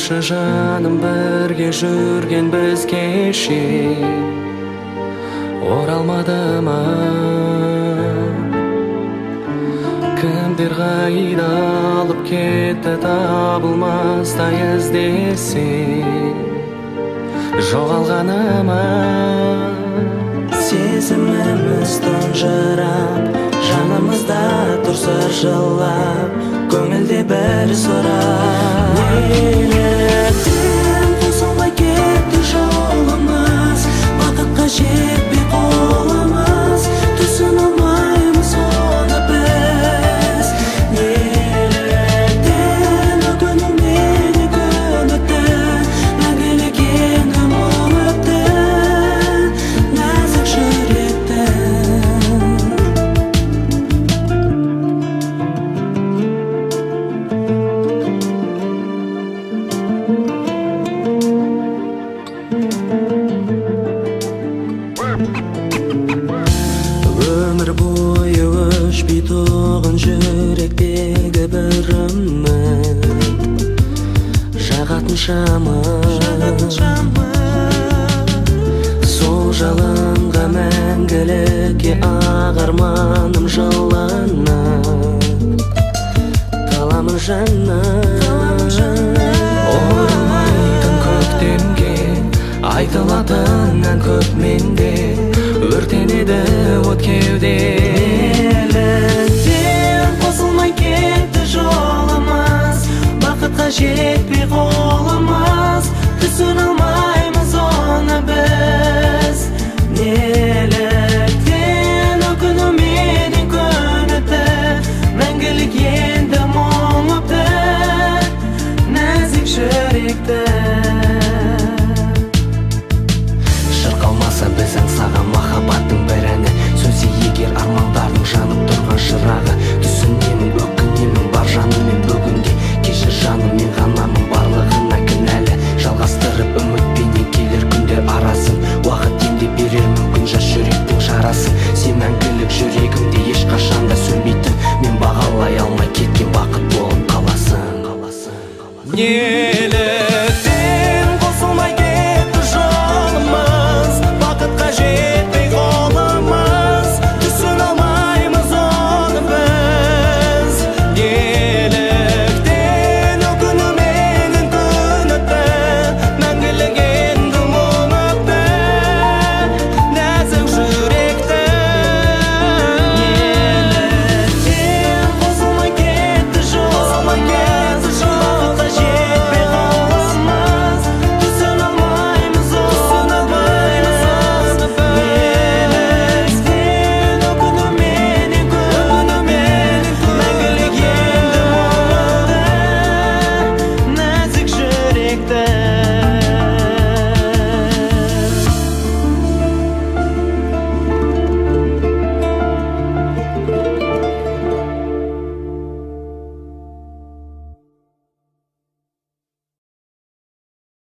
Айтшы жаным, бірге жүрген біз кеше оралмады ма? Кімдер қайда алып кетті, табылмастай іздесе жоғалғаны ма? Сезіміміз тұнжырап, жанымызда тұрса жылап, көңілде бір сұрап. Неліктен қосылмай кетті жолымыз, бақытқа жетпей қолымыз, түсіне алмаймыз оны біз. Неліктен өкінумен күн өтті, мәңгілік енім ұмытты нәзік жүректі. Өмір бойы өшпей тұғын жүректегі бір үміт, жағатын шамы, сол жалынға мәңгілікке ақ арманым жылынып, таламын жаным. Оралмайтын көктемге айтылатын ән көп менде, өртенеді от кеуде. Неліктен қосылмай кетті жолымыз, бақытқа жетпей қолымыз, түсіне алмай